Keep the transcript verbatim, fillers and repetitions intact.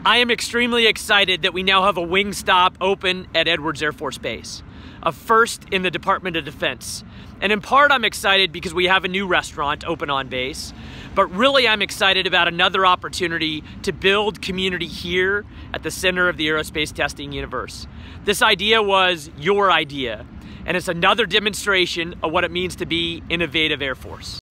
I am extremely excited that we now have a wing stop open at Edwards Air Force Base, a first in the Department of Defense. And in part, I'm excited because we have a new restaurant open on base, but really I'm excited about another opportunity to build community here at the center of the aerospace testing universe. This idea was your idea, and it's another demonstration of what it means to be innovative Air Force.